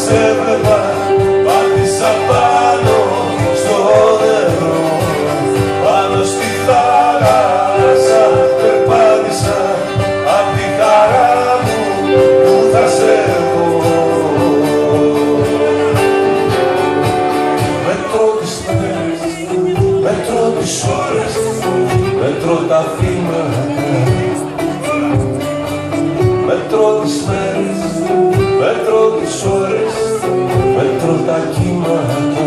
σε έβλεπα, πάτησα πάνω στο νερό, πάνω στη θάλασσα περπάτησα, απ' τη χαρά μου που θα σε δω. Μετρώ τις μέρες, μετρώ τις ώρες, μετρώ τα βήματα, μετρώ τις μέρες, μετρώ τις ώρες, μετρώ τα κύματα,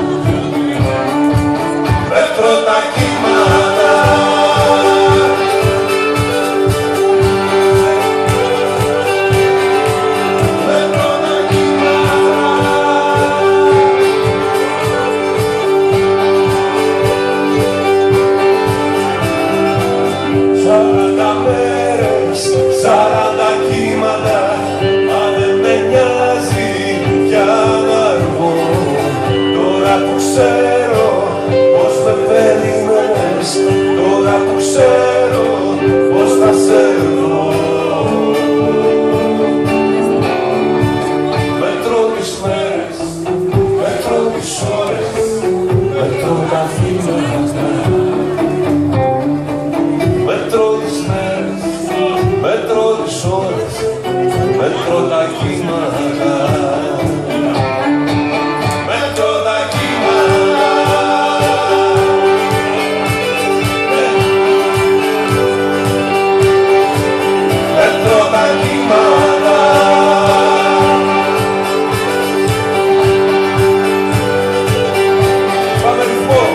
μετρώ τα κύματα. Μετρώ τα κύματα. 40 μέρες, 40 κύματα, μα δεν με νοιάζει πια να αργώ. Τώρα που ξέρω πως με περίμενες, τώρα που ξέρω πως θα σε δω. Μετρώ τις μέρες, μετρώ τις ώρες, μετρώ τα βήματα, μετρώ τις μέρες, μετρώ τις ώρες, μετρώ τα κύματα, μετρώ τα κύματα, μετρώ τα κύματα. Πάμε λοιπόν,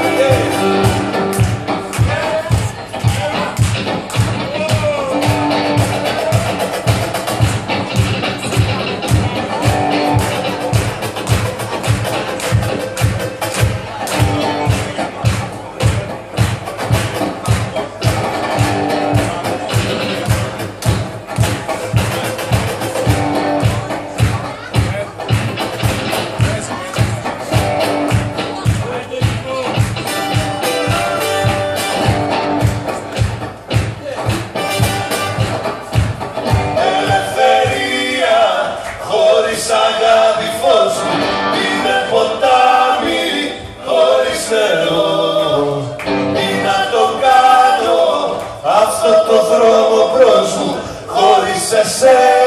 αγάπη φως μου, είναι ποτάμι χωρίς νερό. Τι να το κάνω αυτό το δρόμο μπρος μου, χωρίς εσένα.